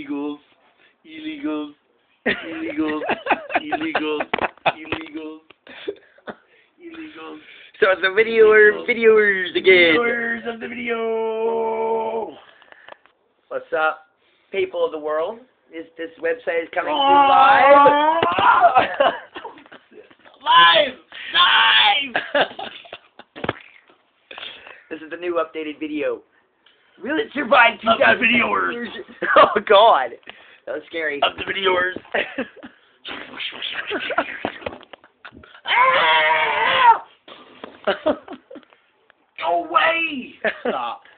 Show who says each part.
Speaker 1: illegals, illegals, illegals, illegals, illegals, illegals.
Speaker 2: So it's the videoers again.
Speaker 1: Viewers of the video.
Speaker 2: What's up, people of the world? This website is coming to you live.
Speaker 1: Live!
Speaker 2: This is the new updated video. Will it survive 2,000
Speaker 1: Of the videoers.
Speaker 2: years? Oh God, that was scary.
Speaker 1: Of the videoers. Go away! Stop.